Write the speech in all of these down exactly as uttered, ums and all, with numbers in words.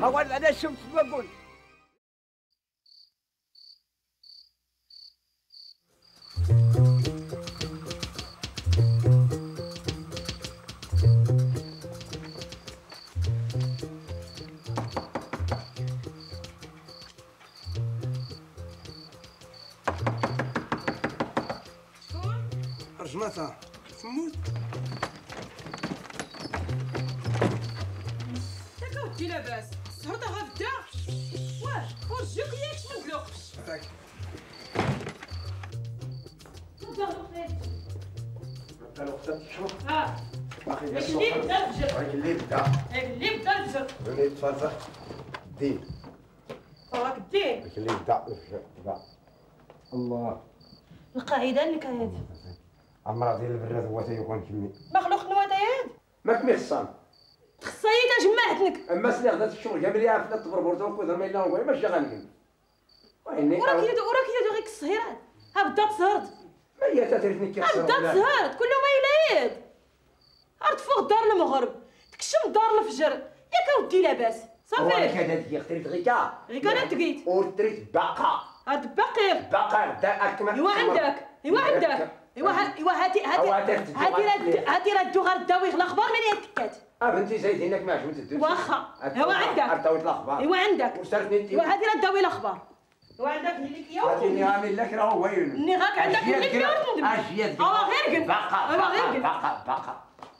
اول انا شفت بقول رجمتها تموت. ياك اودي لاباس السهرطه غابده. واه خرج ياك ياك ما نقلقش. ياك انت الوقت تشوف اه باقي ماشي اللي بدا الفجر. هاك اللي بدا هاك اللي بدا الفجر. اللي تفرزق الدين وراك الدين. هاك اللي بدا الفجر بدا. الله القاعده النكايات عمرها ديال البراد هو تيكون كمي مخلوق نواتيات ما كمي الصام تخصايا تجمعتنك. اما سلي خدات الشغل كامل اللي عرفت تبربر توك وزعما الا نقول ماشي غنقول واني وراك يدو وراك يدو غير الصهيرات. ها بدات تزهرت. ما هي تاتريتني كي ها بدات تزهرت كل ما يلاد. عرفت فوق الدار المغرب تكشم الدار الفجر. ياك اودي لاباس وانا صافي. كذا ديال تريت غيكا غير انا تقيت وتريت باقا هاد باقي. باقا دا اكمل ايوا عندك ايوا عندك ايوا ايوا هاتي هاتي هاتي راه هاتي راه دو غير داوي الاخبار من يتكات. اه بنتي زايد هناك ما عجبتش الدوش واخا ايوا عندك عطاوت الاخبار ايوا عندك وصرتني انت ايوا هاتي راه داوي الاخبار. ايوا عندك اللي كيا هاتيني عامل لك راه هو يونس ني غاك عندك اللي كيا ونندم. اجياد ايوا غير قل باقا ايوا غير قل باقا باقا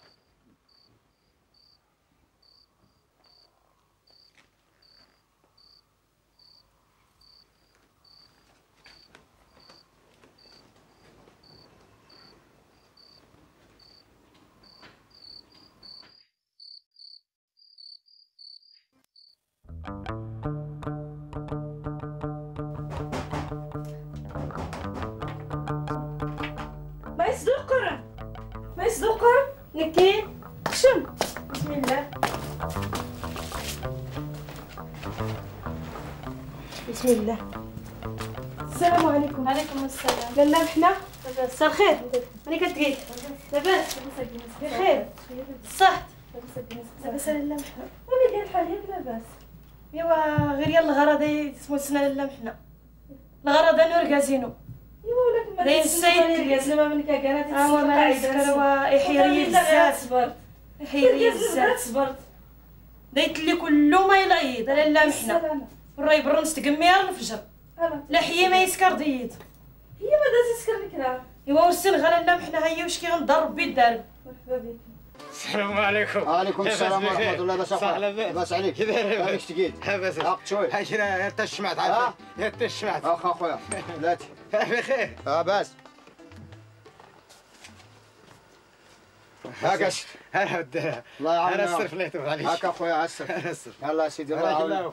ما يصدق قرن ما يصدق قرن نكي خشم. بسم الله بسم الله. السلام عليكم. وعليكم السلام. لالا حنا مساء الخير. ملي كتقيت لاباس بخير صحت لاباس لالا محنا. ملي داير الحال ياك لاباس. ايوا غير يلا الغرض اسمو سنا لالا محنا. الغرض نور كازينو. ايوا ولكن ما داين تسيد السيد زعما من كاكانات اه ما يسكر هو يحيري بزاف صبرت يحيري بزاف صبرت دايت لي كله ما يلايض لالا محنا. السلامة. والراي برنس تقمير الفجر لا حيا ما يسكر ضيد. هي ما دازت تسكر لك راه. ايوا ورسن غلا محنا هيا واش كي غنضرب بي الدرب. مرحبا بك. السلام عليكم. وعليكم السلام ورحمة الله. لاباس أخويا؟ لاباس عليك؟ كي داير عليك تقيل؟ لاباس. عقد شوي. هاك راه حتى الشمعت عارف حتى الشمعت. أخا أخويا بلاتي بخير. لاباس. هاك اش هلا ود الله يعاونك. انا السر فليت معليش. هاك أخويا عسر. انا السر. يلا سيدي الله يعاونك.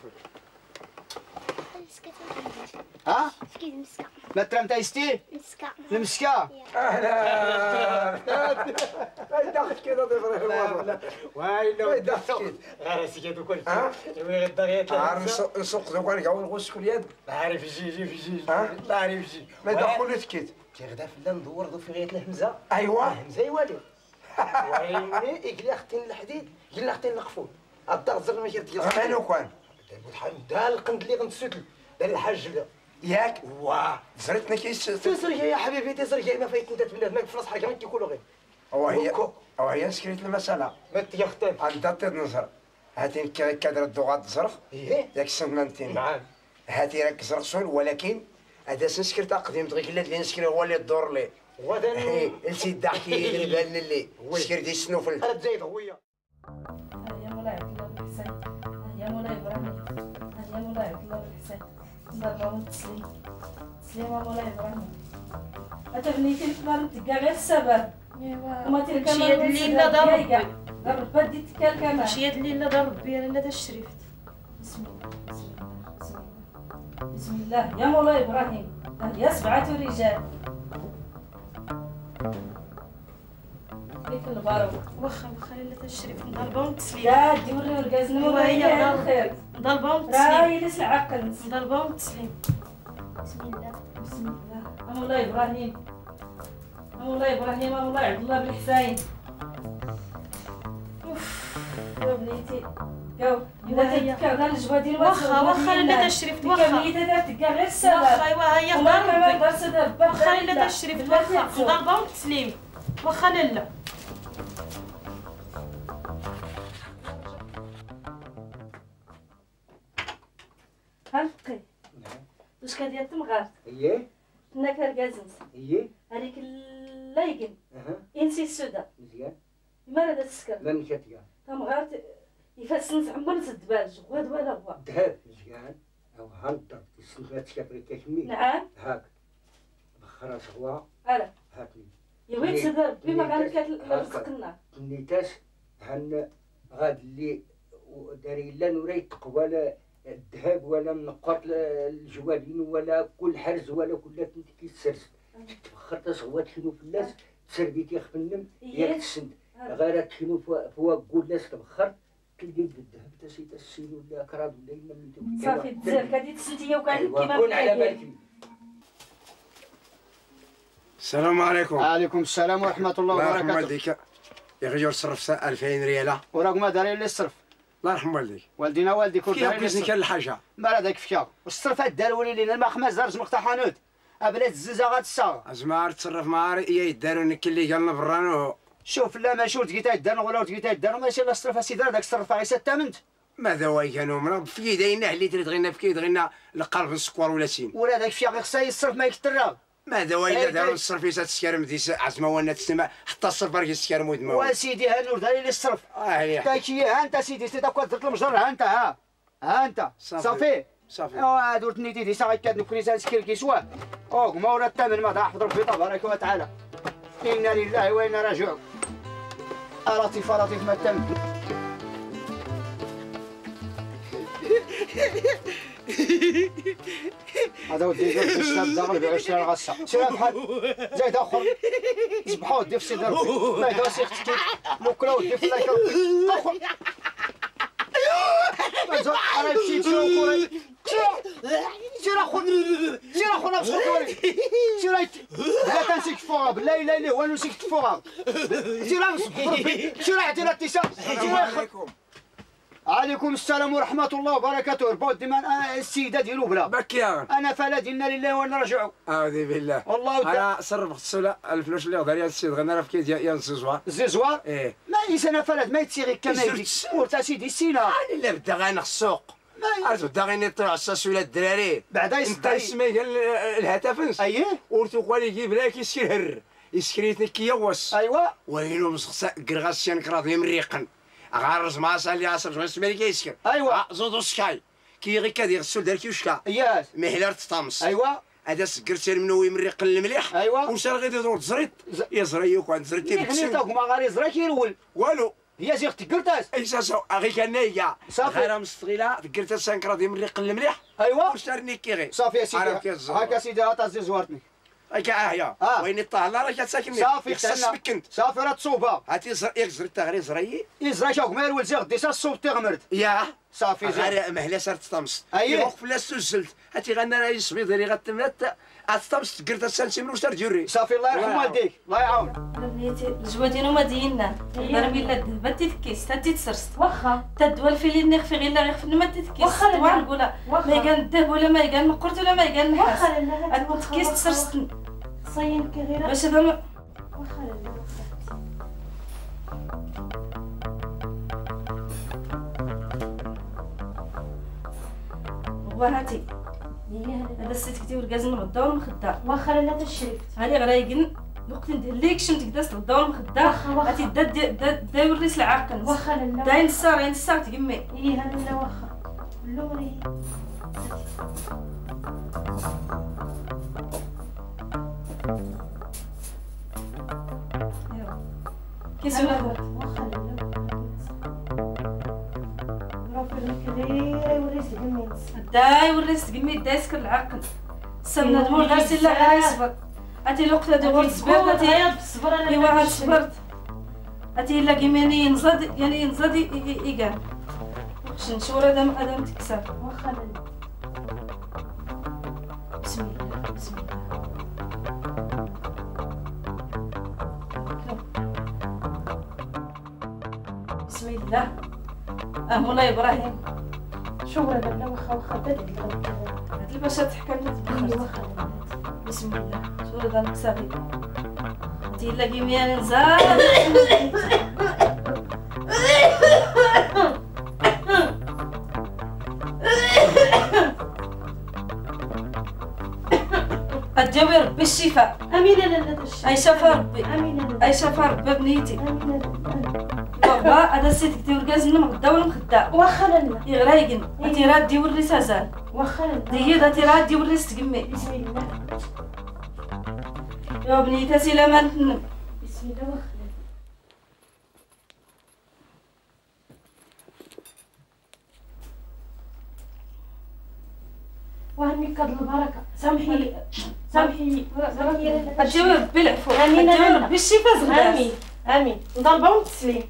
ها؟ سكيت مسكة. لا ترى نتا يستي؟ مسكة. المسكة؟ اهلا داخل كذا ضيف لا ويلو غير سيدي وكل وي الدغيات عارف نسوق دوك نلقاو نغوس كل يد عارف يجي يجي في جي ها؟ لا عارف يجي ما دخلوا تكيت كي غدا في الليل ندور في غايه الهمزه. ايوا همزه يوالي ويني يقول لي اختي الحديد قال لي اختي القفول الضغط زر ما يرتقي مالو كان دا القند اللي غنتسدل دا الحاج لا ياك واه زرتنا كيس تسر يا حبيبي تسر يا ما فايت انت بلاد ما في راس حاجه ما تيقولوا غير هو هي هو هي سكريت المساله ما تيختم عندها تد نظر هاتي كادر الدغات زرق ايه ياك السنتين نعم هاتي راك زرق سول ولكن هذا سنسكرت قديم دغيا اللي اللي نسكري هو اللي الدور ليه غدا ايه السيد ضحكي يدري بان اللي سكرتي السنوفل انا تزايد هويا. يا مولاي عبد الله بن حسين. يا مولاي ابراهيم. يا مولاي عبد الله بن حسين. ضربهم تسليم. تسليم يا مولاي ابراهيم. انت بنيتي الكبار تلقى غير السبب. ايوا وما تلقى ماشي يد الليله دار ربي. ضرب بدي تكال كمان. ماشي يد الليله دار ربي انا لا شريفت. بسم الله بسم الله بسم الله بسم الله يا مولاي ابراهيم. يا سبعة رجال. ليك البارو. واخا واخا لا تشريف نضربهم تسليم. يا ديوري ورقازنا وهي الخير. نضربهم راهي تسليم. ليس العقل. نضربهم تسليم. بسم الله بسم الله. يا مولاي ابراهيم. يا مولاي ابراهيم يا مولاي عبد الله بن حسين. اوف يا بنيتي يو الا تكا كاع الجوادين واخا واخا لا تشريف واخا كاملين دارت كاع غير السبب واخا ايوا هي وما خضر كمان دار سبب واخا لا تشريف واخا ضربه وتسليم واخا لا هلقي واش كدير تمغار اييه هناك الكازنس اييه هذيك اللايقن اها انسي السودا مزيان لماذا هذا السكر ما مشات كاع تمغار يفسنس عمر الدبال جواد ولا هو الذهب مزيان او هنضرب السنفات كافري كاشمي نعم هاك بخرا صغوا على هاكني يا وين تدار بما كانت كترزقنا نيتاش هن غاد اللي داري لا نريتق ولا الذهب ولا منقط الجوالين ولا كل حرز ولا كل كيتسرس تبخرت صغوات شنو في الناس تسربيتي خفنم ياك تسند غير شنو فوا كل ناس تبخر كيدير بالذهب تا سي تا السين ولا كراد ولا الا من صافي بزاف كادي تسنتي وكان كيما كون على بالك. السلام عليكم. عليكم السلام ورحمة الله الله يرحم وبركاته. والديك يغير صرف ألفين ريالة. وراك ما دارين لي الصرف. الله يرحم والديك. والدينا والديك كيف كيزني كان الحاجة؟ مال هذاك فيها والصرف دار ولي لينا الماء خمس دار مقطع حانوت ابلات الززا غتساغ أزمار تصرف معاري إيا يدارو نك اللي قالنا برانو. شوف لا ماشي ولتقيتا يدار ولا ولتقيتا يدار ماشي لا الصرف اسيدي هذاك الصرف غير الثمنت. ماذا هو كانوا من في يدينا اللي تريد غينا في كيد غينا القلب السكر ولا سين. ولا هذاك فيها غير خصها الصرف ما يكترى. ماذا هو إلا داروا الصرف يسات السكر مديس عزمة وانا تسمع حتى الصرف راك السكر مود ما. وسيدي ها نور داري لي الصرف. اه تاكي ها انت سيدي سيدي كون درت المجر ها انت ها ها انت صافي صافي ايوا درت نيتي دي ساعه كاد نكريسان سكر كيسوا اوك ما ورا الثمن ما حضر في تبارك وتعالى. انا لله وانا راجعون. لطيف لطيف ما الثمن. هذا ودي جوج الشاب داغل بعشرين غصه سير بحال زايد اخر صبحوا ودي في سيدي ربي ما يدوس يختك مكره ودي في اللايك اخر انا مشيت شنو كوري سير اخر سير اخر نفس كوري سير لا تنسيك فوق بالله لا لا وانا نسيك فوق سير نصبح ربي سير عطينا اتصال السلام عليكم. عليكم السلام ورحمة الله وبركاته. ربود ديما أنا السيدة ديالو بلا بكيا أنا فلاد إنا لله وإنا راجعون. أعوذ بالله. والله أنا صرف السولة الفلوس اللي غدار يا السيد غنرا في كيد يا الززوار. الززوار؟ إيه. ما إنسان فلاد ما يتسيغي كما يديك. ورتا سيدي السينا. أنا لا بدا غانا السوق. عرفتو بدا غير نطلع على الساسولة الدراري. بعدا انت يصدق. اسمه قال الهتفنس. أييه؟ ورتو قال يجيب لك يسكر هر. يسكريتني كيوس. أيوا. وينو مسخصا كرغاسيان كراضي مريقن. غارز ماسا اللي عصر جوان سمالي كيسكر. أيوا. زودو سكاي. كي غي كادي غسول دار كيوشكا. ياس. مهلار تطامس. أيوا. هذا سكرتير منو يمريق المليح. أيوا. وشال غير يدور تزريط. يزريوك وعند زريتي اللي غنيتاك ما غادي يزرا كيرول. والو. هي زيغ تقرتاس. اي ساسو اغي كان نايا صافي. غير مستغيله تقرت سانك راضي مريق المليح. أيوا. وشارني كي غير. صافي يا سيدي. عرفت كيف هاكا سيدي هاتا زوارتني. هاكا اه آه. وين الطاهله راه كتساكنني. صافي يخصها تهنا. سبكنت. صافي راه تصوبها. هاتي زر يغزر تا غير زري. يزرا شوك ما يرول زيغ ديسا الصوب تيغمرد. ياه. صافي زيغ. غير مهلا صارت تطمس. أييه. يروق فلا سجلت. هاتي غنى راه يصبي ديري غتمات. اتطمس تقرت سنتيمتر وشار جوري. صافي الله يرحم والديك الله يعاون. بنيتي الجوادين هما ديالنا ضربي لا الذهب تيتكيس تا تيتسرست واخا تا الدوال في اللي نخفي غير لا غير في ما تيتكيس واخا لا. طوال نقولها واخا. ما يقال الذهب ولا ما يقال نقرت ولا ما يقال نحاس واخا لا هاد التكيس تسرست صين كغيره باش هذا ما- واخا لا وهاتي هذا السيت كتي وركازن غدا والمخدة واخا لا تشريف هاني غرايقن الوقت ندير ليك شمت تقداس غدا والمخدة واخا واخا. هاتي دا دا دا يوريس العاقل واخا لا داين السار داين السار تقمي ايه هذا لا واخا اللوري كيسولا واخا لا رافع الكبير وريس جميل دا يوريس تقمي دا يسكر العاقل السمنة دمور غاسي لا غير يصبر هاتي الوقت هادي غور صبرت هاتي هاتي الصبر انا ايوا هاد صبرت هاتي الا كيماني ينزاد يعني ينزاد يقال شنشور هذا هذا متكسر واخا لا بسم الله بسم الله بسم الله اه مولاي ابراهيم شو هذا لا واخا واخا بدي هاد الباشا تحكى لنا تبخر بسم الله شو هذا نقصابي انتي الا كيميا نزال أتجاوي ربي الشفاء امين لا أي شفا ربي امين أي شفا ربي بنيتي امين بابا هذا السيد كتير كاز من غدا ولا مخدا واخا لا يغرايقن أنتي راه دي وري سازال واخا لا دي هذا تي راه دي وري ستقمي بسم الله يا بنيتي سيلا ما نتنم بسم الله واخا وهنيك هاد البركه سامحي سامحي سامحي أتجاوي ربي العفو آمين. أتجاوي ربي الشفاء زغدا امين امين نضربه ونتسليم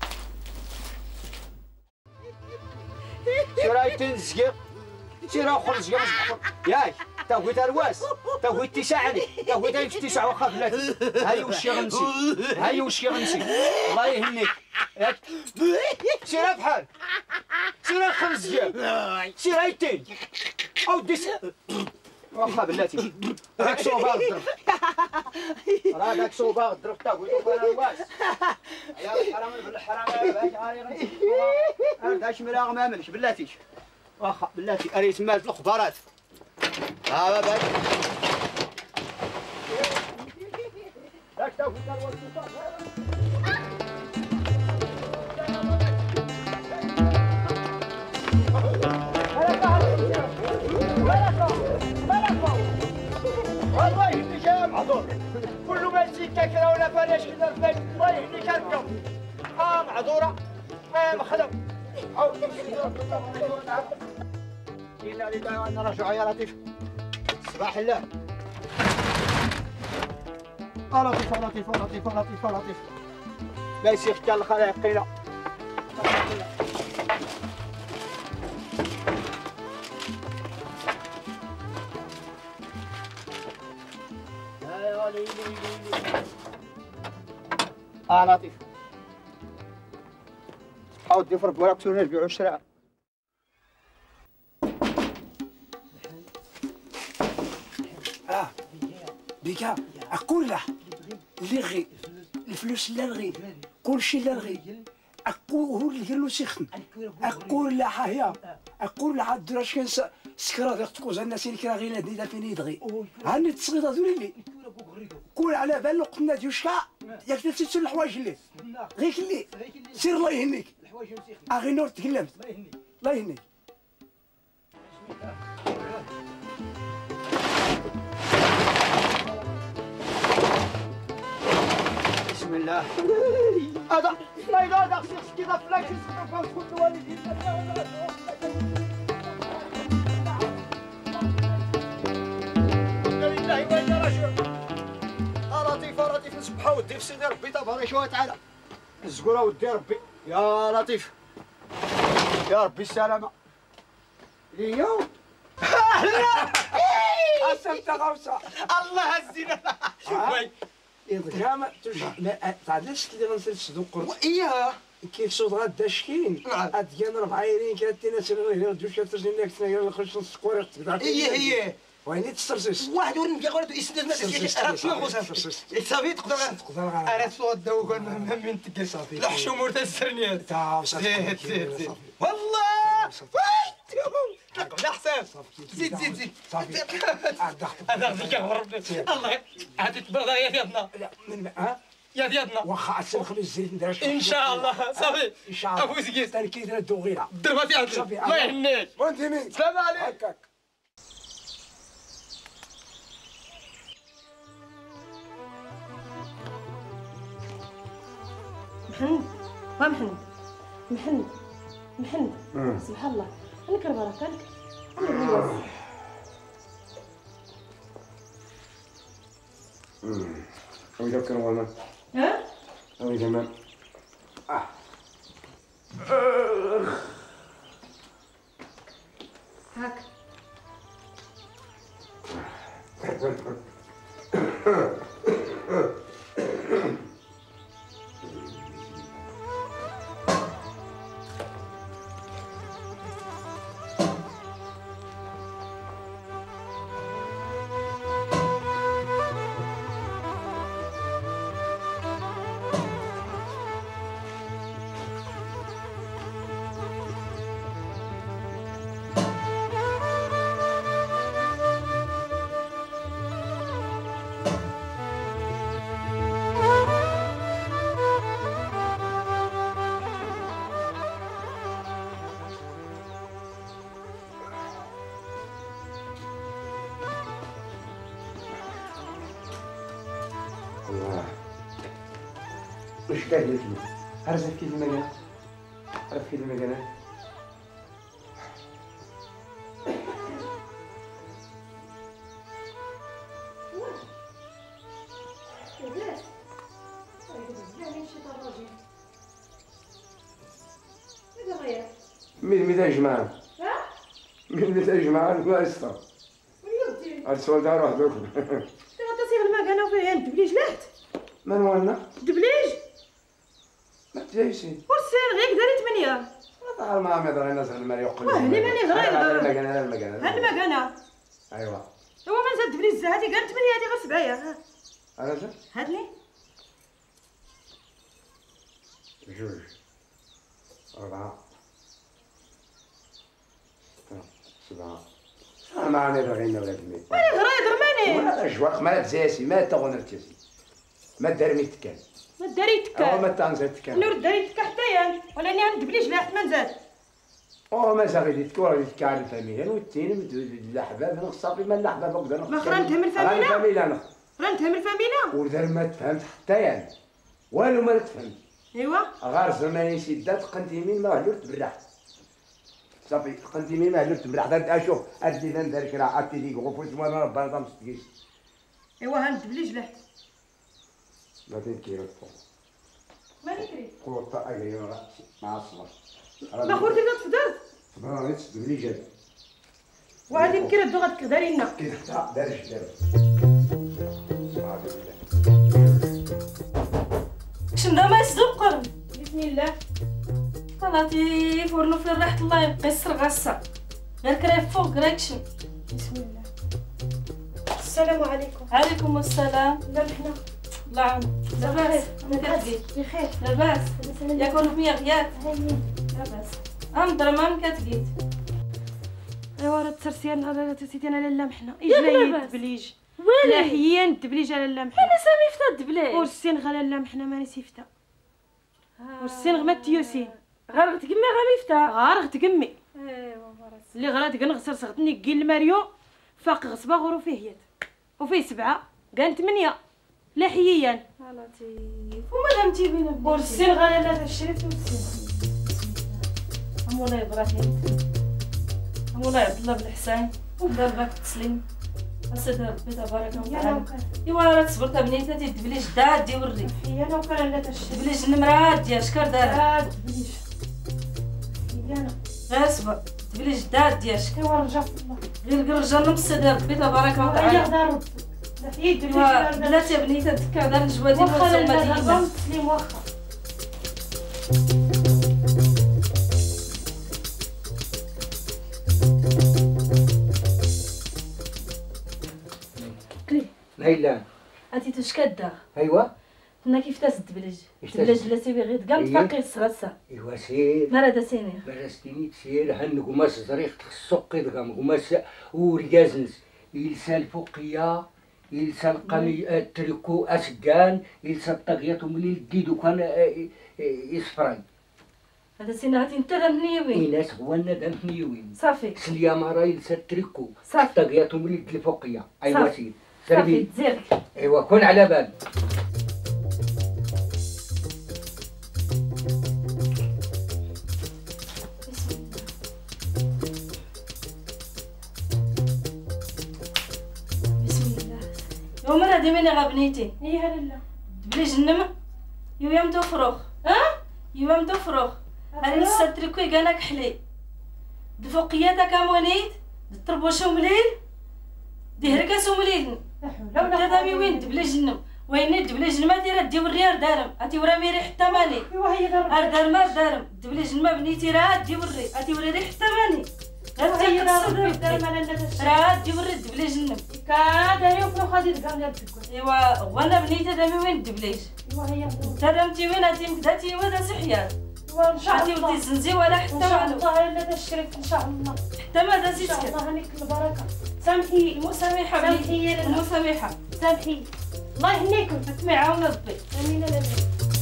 سير هاي تنزقر سير اخر زقر ياك تا بغيت الواس تا بغيت تساعني تا بغيت غير تسع واخا بلاتي هاي وش يغنسي هاي وش يغنسي الله يهنيك ياك سير بحال سير خمس زقر سير هاي تين او ديس واخا بلاتي راك صوبا الضرب راه داك صوبا الضرب تا بغيت انا الواس يا حرام بالحرام باش هاي غنسي داش مراغ ما عملش بلاتي واخا بلاتي اريت مالت الخبارات ها باك داك تا قلت والله يهديك يا معذور كل ما يجيك كاكرا ولا فلاش كذا في البيت الله يهديك الكم اه معذوره اه مخدم إنا لله وإنا راجعون يا لطيف صباح الله آه لطيف آه لطيف آه لطيف آه لطيف آه لطيف لا يسيخ كان الخلائق قيلة آه لطيف حاول تفرق وراك تسوي نبيعوا الشراء اه بيكا اقول له اللي غي الفلوس لا نغي كلشي لا نغي اقول هو اللي له سخن اقول له هيا اقول له دراش كان سكرا ديك تكوز الناس اللي كرا غير نادي فين يدغي هاني تصغيط هذول اللي كل على بال قلنا ديوشكا ياك تنسى الحوايج اللي غير اللي سير الله يهنيك اغي نور تكلمت الله يهنيك بسم الله هذا لا لا لا خصك كذا فلاك تسقط كل والدين انا لله وانا راجعون لطيف لطيف نسبحوا ودي في سيدي ربي تبارك وتعالى الزقوره ودي ربي يا لطيف يا ربي السلامه ليا قسمت غوصه الله الزينه شوف وين يا ما ترجع ما تعرفش كي غنسير الصدوق اياه كيف صوت غدا شكين عاد كان ربع عيرين كانت ناس غير دوش ترجينا كنا غير نخرج نص قوري هي هي ويني تسترسس واحد ورن كي قالت اسند ما صافي تقدر انا صوت دو كان من تقل صافي الحشوم ورتسرني صافي والله لا حساب زيد زيد زيد صافي هذا غادي كيهرب الله عاد تبرد يا ديالنا لا من ها يا ديالنا واخا نخلي الزيت ندير ان شاء الله صافي ان شاء الله ابو زكيت ثاني كيدير الدوغيره ضربتي عندي الله يهنيك وانت مين سلام عليك هكاك محمد ما محمد محمد محمد سبحان الله عليك البركه عليك وإذا كان والله ها وإذا ما هاك وش قال لك عرفت كيف المكان عرفت كيف المكان مين مين جماعة؟ مين مين جماعة ما يسطا هاد السؤال تاع روح دوك تصير المكانة فيها الدبليج لحت من هو أنا؟ الدبليج ما تجيشي ورسين غير داري ثمانية تعال ما عم يضرب الناس المال يقول واه اللي ماني غير هذا المكان هذا المكان هاد المكانة أيوا هو من زاد الدبليج هادي قال ثمانية هادي غير سبعية أنا زاد هادني جوج أربعة سبعة أنا ما عم يضرب غير ولاد الميت ماني غير ماني ما أجواق ما تزاسي ما تغنر تزاسي ما درمي تكال ما داريتك أو ما تنزل تكال نور داريتك حتى يا ولا اني غندبليج لحت ما نزاد أو ما زغيديتك ولا ديتك على الفاميليا والتين الأحباب نخصابي ما الأحباب أقدر ما خرا نتهم الفاميليا؟ الفاميليا نخ راه نتهم الفاميليا ودار ما تفهمت حتى يعني والو ما تفهمت ايوا غار زمان سيدات قنت يمين ما هلور تبرح صافي قنت يمين ما هلور تبرح دار اشوف ادي لان دار كرا عطي لي غفوت وانا ربنا طمس تقيس ايوا ها ندبليج لحت ما تنكير فوق ماني كريت قوة أجري مع الصبر ما خورتي بدا تفدر صبر نيت تبلي جد وهادي يمكن الدو غادك دارينا كي حتى دارش دار شنو ما يصدق قرن بسم الله طلعتي فرنو في ريحة الله يبقى يسر غاسة غير كرايف فوق راكشن. بسم الله. السلام عليكم. عليكم السلام. لا حنا الله يعاونك. لاباس؟ لاباس بخير. لاباس؟ ياكل مية غيات؟ لاباس. انظر ما كتقيت. ايوا راه تسرسيان على تسيتي انا لاله محنا ياك اجلاي لاباس. الدبليج ويلي لا حيا الدبليج على لاله محنا انا سامي فتا الدبليج ورسين غا لاله محنا ماني سيفتا ورسين غما تيوسين غير تقمي غامي فتا غار تقمي ايوا فراسي اللي غرات كنغسر صغتني كيل الماريو فاق غصبه غرو فيه يد وفيه سبعه كان ثمانيه لا حييان لطيف ومادام تيبين ورسين غا لاله الشريف ورسين مولاي ابراهيم مولاي عبد الله بن حسين ودابا التسليم اسد ربي تبارك وتعالى. ايوا راه تصبرت بنيتاتي الدبليج دادي وري حيانا وكان لا الشريف الدبليج النمرات ديال شكر دارها هاد الدبليج حيانا غير صبر الدبليج داد ديال شكر ايوا رجع الله غير رجال نمسد ربي تبارك هيا وتعالى. دار ربي لا حيا الدبليج ايوا بلاتي بنيتها دكا دار الجوادي واخا وصل لا المدينه تسليم واخا ليلى انتي توش كدار ايوا كنا كيف تاس الدبلج إيش الدبلج تاس؟ لا تيبي غير تقام إيه. تفاقي الصغاسه ايوا سير ما راه داسيني برستيني تسير هن قماش زريق تخصق دغام قماش وريازنس يلسى الفوقيه يلسى القمي التريكو اسكان يلسى الطاقيات وملي الديدو كان يصفراي هذا سينا غادي انت دمنيوين ناس هو الندم نيوين صافي سليا مرا يلسى التريكو صافي الطاقيات وملي الفوقيه ايوا صافي. سير صافي سربي تزيرك ايوا كون على بال بسم الله يوم راه ديميني غا بنيتي هي لاله دبليج النم يوم تفرخ ها يوم تفرخ هاني الستريكوي كانك حلي دفوقياتك امونيت الطربوش ومليل دي هركاس ومليل لا حول ولا هذا مي وين دبليج النم وين دبليج النم دير دي وريار دارم اتي ورا ميري حتى ماني ايوا هي دار ار دار ما دارم دبليج النم بنيتي راه دي وري اتي ورا ريح حتى ماني هي دار ربي راه دار مالا لا الشريف راه دي وري دبليج النم كا داري وكلو خادي دكان ديال الدكان ايوا وانا بنيتي دامي وين دبليج ايوا هي تدمتي وين اتي مكداتي ودا سحيان ايوا ان شاء عتي الله ودي زنزي ولا حتى ان شاء والو الله لا الشريف ان شاء الله حتى ما دا ان شاء سيتك الله هنيك البركه سامحي المسامحه سامحي بنيتي يا لاله المسامحه سامحي الله يهنيكم ما يعاون ربي امين يا لاله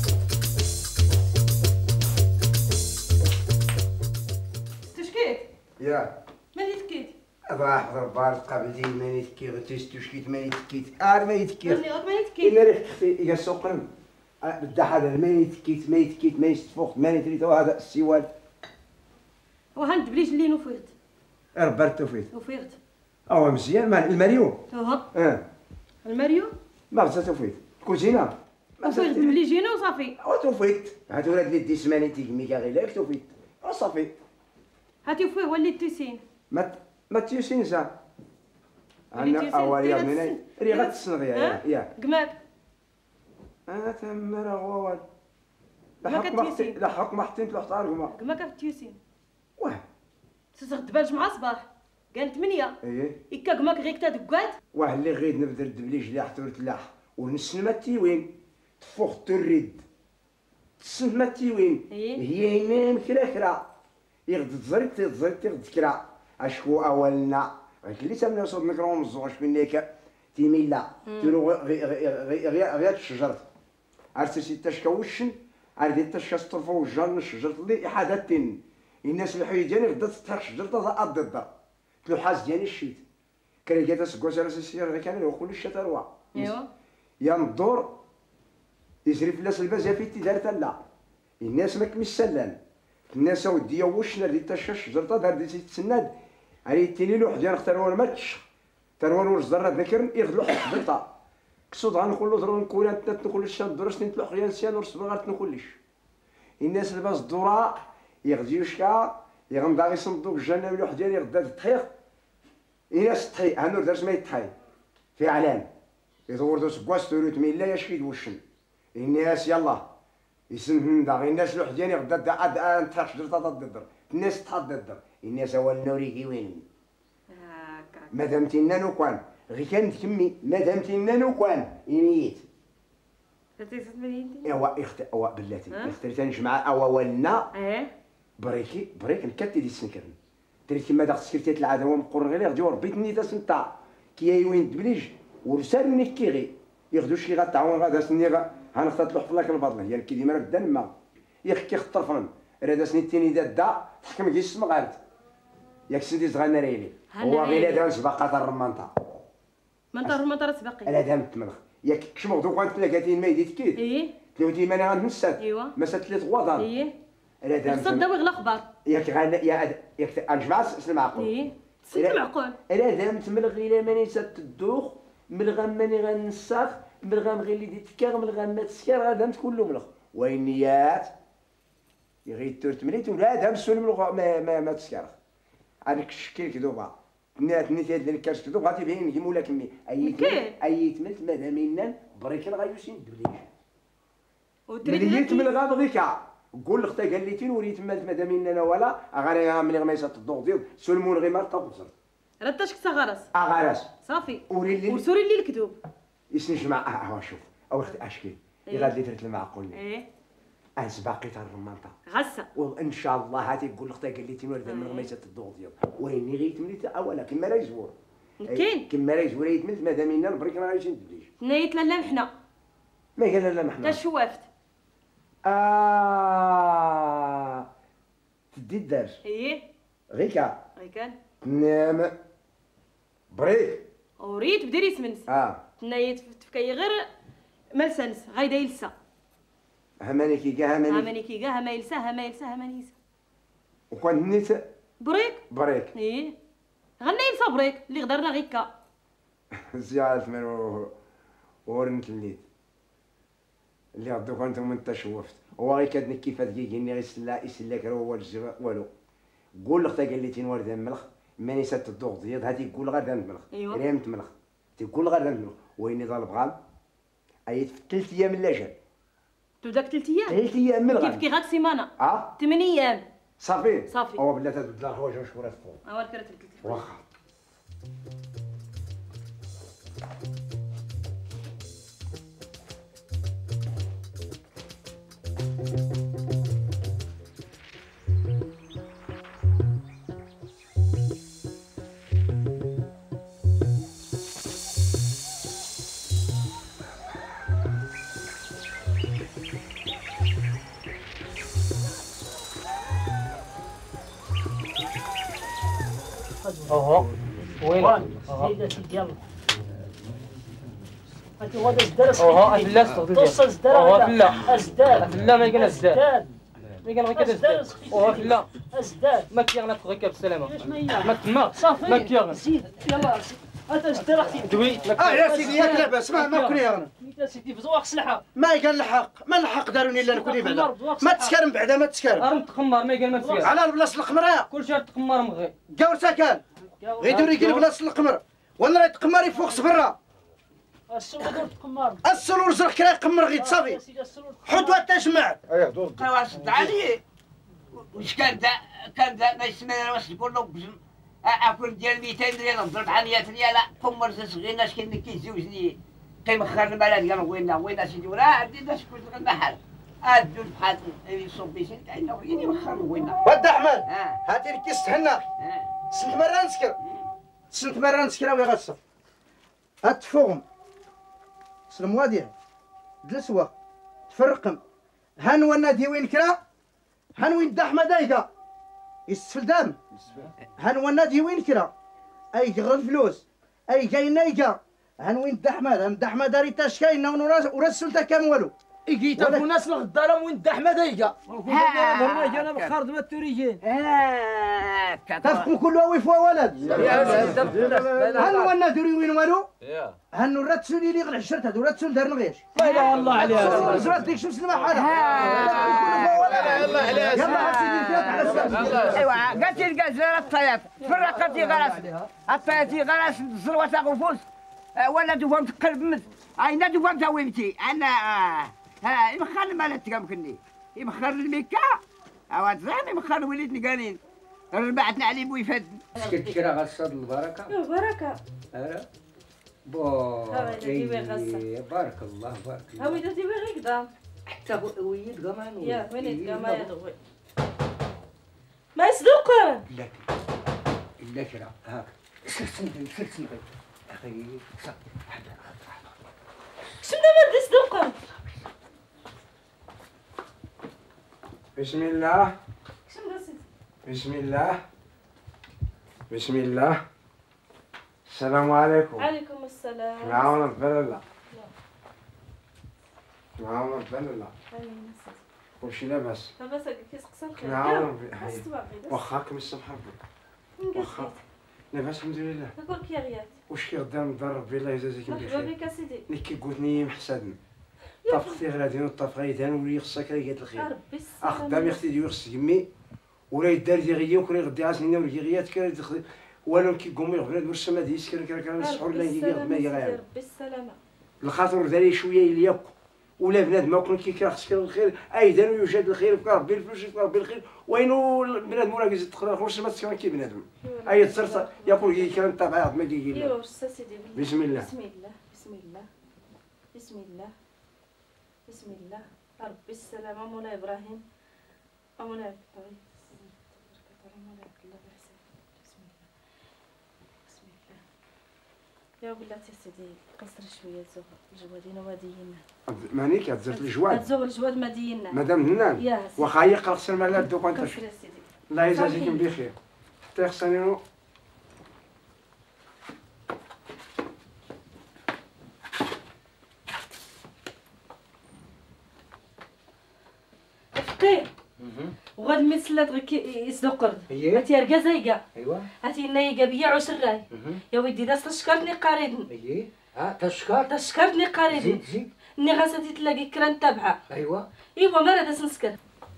تشكيت يا مالي تكيت راح ضربار قبل زين ماني تكي غتيس تشكيت ماني تكيت ار ماني تكي ماني غير ماني تكي إلا ريح تخفي يا سوقن بدا هذا ما يتكيت ما يتكيت ما يستفوق ما يتريد هذا السواد. وهند بليش اللي نوفيت. ربرت توفيت. وفيت. اه مزيان مع المريو. اها. اه. المريو؟ ما غزا توفيت. كوزينه. وفيت بلي جينا وصافي. او توفيت. هاد ولاد اللي دي سماني تيكمي كاع غير لك توفيت. وصافي. هاتي فيه ولي تيسين. ما ما تيسين سا. ولي انا اول يا مني ري غتسن- غتسنغ يا يا. قماك. انا تمر غوال. ما لا حق ما حطيت كتيسين. لا حق ما حطيت له حطار كما. قماك في تيسين. واه. تسغد بالج مع صباح. كان ثمانية. ايه. إكا قماك غير كتا دكات. واه اللي غيد نبدر دبليج لا حتى تلاح ونسن ما تيوين تفوق تريد تسن ما تيوين إيه. هي ينام كرا كرا يغد تزرد تزرد تغد كرا اشكو اولنا غير اللي تمنا صوب ميكرو مزوغ شكون ليك تيميلا تيرو غير غير غير الشجر عرفتي سي تشكوشن عرفتي تشكسترفو الجر الشجر اللي احادتين الناس الحيجاني غدا تفتح شجر تضا ضد تلو حاز ديالي الشيت كان جات سكوس على السير غير كان يقول الشتروى ايوا. يا الدور يجري في الناس الباز في تدار لا الناس ما كمش سلان الناس ودي وشنا اللي تشش جرطه دار دي تسناد علي تيني له حجار اختاروا الماتش تروى ورز ذره ذكر يغلو حق جرطه كسود غنقولوا ضرو نكون انت تنقول الشام درس نطلع خيال سيان ورس بغا تنقولش الناس الباز الدوره يغديو شكا يغمضا يصندوق الجنه من واحد ديال يغدا التحيق الناس تحي هانو درس ما يتحي في علام يدور دوس كواس توريت مين لا يشكي دوشن الناس يلا يسمهم دا الناس لوحدين غدا دا انت شجر تضدر الناس تحضر الناس اول نوري وين هاكا. مادام تينا نو كان غير كانت كمي مادام تينا نو كان يميت كنتي تسمعيني؟ ايوا اخت اوا بلاتي ها؟ اخترت نجمع اوا ولنا ايه. بريكي بريك نكتي دي السنكرن تريت كيما داك سكرتيت العاده هو مقر غير يرجعوا ربيتني تا سنتا كي وين دبليج ورسالني كيغي ياخذوا شي غتعاون غادا سني غا هنختار له حفلك البطل هي كي ديما بدا نما يخكي خطر فرن رادا سني تيني دا دا تحكم كي اسم غارت ياك سيدي صغار ريلي هو غير هذا سباقات الرمانطه منطر منطر سباقي. على دام تمرخ ياك كشمو دوك كانت ثلاثين ما يديت كيد ايه. ثلاثين ما انا غنسات ايوا. ما سات ثلاث غوادان ايه. على دام خصنا نداوي الاخبار. ياك غانا يا ياك انجمع سلم عقول ايه. سلم معقول. على دام تملغ الى ماني سات الدوخ ملغم ماني غنساخ ملغم غير اللي ديت كاغ ملغم ما تسكر غادام كله ملغ وينيات يغير تورت مليت ولا دام سول ملغ ما ما, ما تسكر هذيك الشكل كذوبا نات نيت هاد الكاش كذوب غادي بين نجي مولا كمي اي اي تملت مادام ينان بريكن غايوسين دبليج مليت ملغا بغيكا قول لختي قال لي تين وريت مالت مادام ينان ولا غير ملي ما يسات الضوء ديال سلمون غير ما تبصر رداش كتا غرس. اغارس صافي. وري لي وسوري اللي الكذوب. يسنج مع اه شوف او اختي اشكي يغاد لي درت المعقول ايه. انس باقي تاع الرمانطه غسه. وان شاء الله هاتي تقول لختي قال لي تين ورد من ميسات الضوء ديال ويني غيت مليت اولا كما راه يزور كاين. كما راه يزور يتملت مادام ينان بريك راه يجي ندبليج نايت لالا محنا. ما قال لا تا محنا شوافت. اه تدي الدرس ايه. غيكا غي كان. تنام بريك وريت بدير يسمنس. اه نايت تفكي غير ملسنس غايدا يلسا. هماني كي كاع هماني هاماني كي كاع هما يلسا هما يلسا هما يلسا. وكان نيت بريك. بريك ايه. غنى يلسا بريك اللي غدرنا غيكا. زيادة من ورنت النيت اللي غدوك انتم انت شوفت هو غير كادني كيفاش كيجيني غير سلا يسلاك راه هو الجبا والو قول لختي قال لي تين ورد الملخ ماني سات الضوء ديال هادي يقول غدا الملخ ايوا. ريمت ملخ تيقول غدا الملخ ويني ضال بغال ايت في ثلاث ايام لا جا تبداك ثلاث ايام. ثلاث ايام من كيف غد كي غاك سيمانه. اه ثمان ايام. صافي صافي. هو بلا تبدل الحوايج مشكوره فوق اول كره تبدلت. واخا اهو وين؟ زيد سيدي يلا انت هو ازداد اه لا استغفر توص ازداد اه لا ازداد لا ما يقال ازداد ازداد ما يقال غير كذا ازداد اه لا ازداد ما كيغنا تبغي بالسلامه كيفاش ما هي ما تما صافي ما كيغنا زيد يلا انت ازداد اختي دوي اه يا سيدي ياك لاباس ما ما كوني غنى يا سيدي بزواق سلحه ما قال الحق ما الحق داروني الا نكوني بعدا ما تسكرم بعدا ما تسكرم راه تقمر ما يقال ما تسير على البلاصه القمراء كل شيء تقمر مغي قاور سكان غير دوري كي البلاصه القمر وانا راه تقمري فوق صبرا السلور دور تقمر السلور زرق كرا يقمر غير تصافي حدوه تجمع ايه دور واش علي واش كان دا كان دا ما يسمى واش يقول له بجم اكل ديال مئتين ريال نضرب على مئة ريال قمر صغير اش كاين كيزوجني كيمخر المال ديال وين وين سيدي وراه عندي دا شكون المحل ادو بحال يصوب بيشي عندنا وين يمخر وين ود احمد هاتي لك كيس حنا سنت مرة نسكر سنت مرة نسكر وي غتصف هات تفوغم سلم واديه دلسوا تفرقم هان ونادي وين كرا هان وين دا احمد ايكا يسفل دام هان ونادي وين كرا اي غير الفلوس اي كاين ايكا هان وين دا احمد هان دا احمد داري تاشكاين ورسلتها كام والو إيجي تابو ناس الغدارة وين دا أحمد إيجا مرنا جانا بخارج ما توريجين تفكم كله ويفوا ولد هل وانا دوري وين والو هل نرات سولي لي غير عشرتها دورات سول دار نغيش لا إله الله عليها زرات ديك شمس المحالة يلا سيدي ايوا قالتي الكازره الطيات فرقتي غراس الطياتي غراس الزروه تاع غفوس ولا دوام تقلب مت عينا دوام تاع ويمتي انا ها يمخر المال تقامكني يمخر الميكا عواد زعما يمخر وليدني قالين ربعتنا عليه بويفاد سكت كرا غصاد البركه بركه اه بو هاوي غصه بارك الله بارك الله هاوي درتي وين قدام حتى ويد قمان يا وين يتقام يا دوي ما يصدق لا لا كرا هاك سلسل سلسل اخي صح شنو ما تصدق بسم الله شنو راسي بسم الله بسم الله السلام عليكم عليكم السلام معاون البلالة معاون البلالة وشي لاباس لاباس كيس قصر خير معاون واخا واخاكم الصبح واخا لاباس الحمد لله نقولك يا غيات واش كيغدا مضرب بالله يجازيك مرحبا بخير بك سيدي نكي قلتني محسن طافختي غادي طاف غيدان ولي خصك راه الخير ربي السلامة اخدامي اختي ديال خص يمي ولا يدار دي غيا وكري غدي عاسني ولا غيات كان ولو كيقوم يغبر السما ديال سكر كان كان السحور لا يجي ما يغير ربي السلامة الخاطر داري شويه الياك ولا بنادم كون كي خصك الخير ايضا يوجد الخير في ربي الفلوس في ربي الخير وينو بنادم ولا كيزيد تقرا خرج ما تسكن كي بنادم اي تصرت يقول كي كان تبع ما كيجي يو سيدي بسم الله بسم الله بسم الله بسم الله بسم الله ربي السلامة مولاي إبراهيم مولاي إبراهيم مولاي عبد الله بحسن بسم الله بسم الله يا بلاتي سيدي قصر شوية زغ الجوادين ودينا مانيك هتزرت الجواد زغ الجواد مدينا مدام هنان يا واخا هي قرصر مالا الدوكان كفر يا سيدي الله يجازيكم بخير حتى خصني فقيه وغاد مسلات غير يصدق هاتي ركا زايقه ايوا هاتي نايقه بيا عشراي يا ودي داس تشكرتني قريب اييه ها تشكر تشكرتني قريب زيد زيد ني غاساتي تلاقي كران تابعه ايوا ايوا ما راه داس نسكر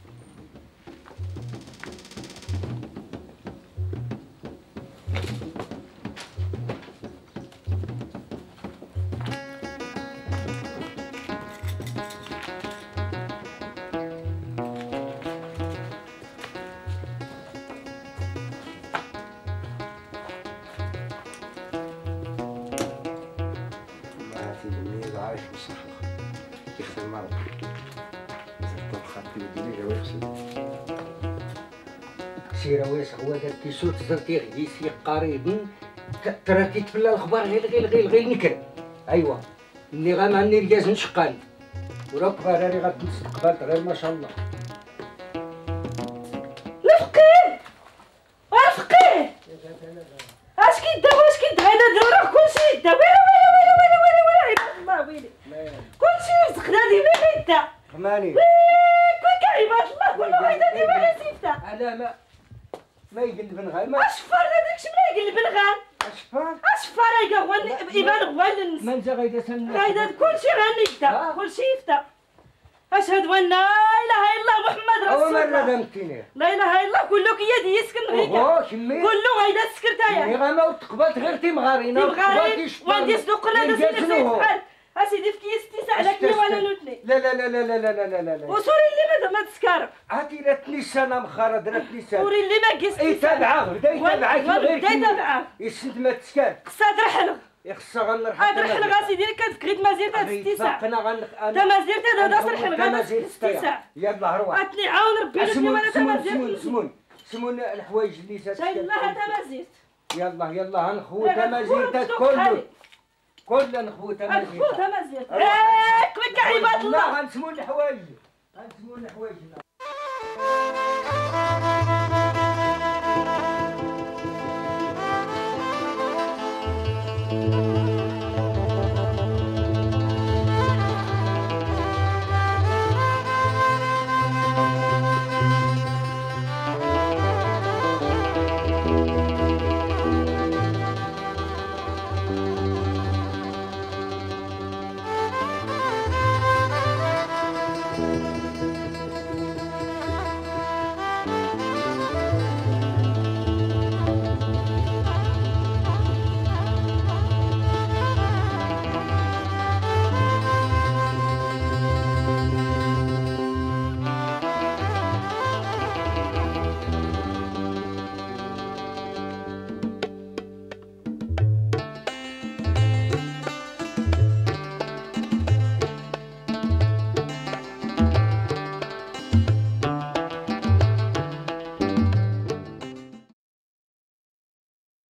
عايش بالصحة يخدم المرض إذا طبخات بيديني جوا يخسر سير واسع هو داك كيسوت زرتي غيسي قريب ترى كيتفلا الخبر غير غير غير غير نكر ايوا اللي غنعني رجاز نشقال وراك غير غتستقبل غير ما شاء الله الفقيه الفقيه اش كيداو اش كيداو هذا دورك كلشي يداو ويلي ويلي ويلي ويلي ويلي ويلي عباد الله ويلي على ما ما يقلب نغال اشفر هذاك شمن يقلب نغال اشفار اشفر هيك هو يبان هو النس ما انت غايده سن هذا كلشي غنيدا كلشي يفتا اشهد ان لا اله الا الله محمد او رسول مره الله دمتيني لا اله الا الله كلك يدي يسكن غيكا اوه كمي كله هيدا السكرتايه ني غما وتقبلت غير تيمغارينا تبغاري وندي سوقنا دوسي في الحال اسيدي في كيس تيسع لك ولا نوتني لا لا لا لا لا لا لا لا لا وصوري اللي ما ما تسكر هاتي لا تنسانه مخاره درت لسان صوري اللي ما قست اي تابعه بدا يتابعك غير بدا يتابعه يسد ما تسكر خصها ترحل يخصها غنرحل هاد رحل غاسيدي لك كريت مازيرتا ستيسع فقنا غنخ تا مازيرتا هذا صرحل غادا ستيسع يلا روح عطني عاون ربي لك سمون وانا تا سمون مازيرت سمون سمون سمون الحوايج اللي شايل لها تا مازيرت يلا يلا هنخوت مازيرتك كله كله نخوت مازيرتك نخوت مازيرت هاك بك عباد الله غنسمون الحوايج غنسمون الحوايج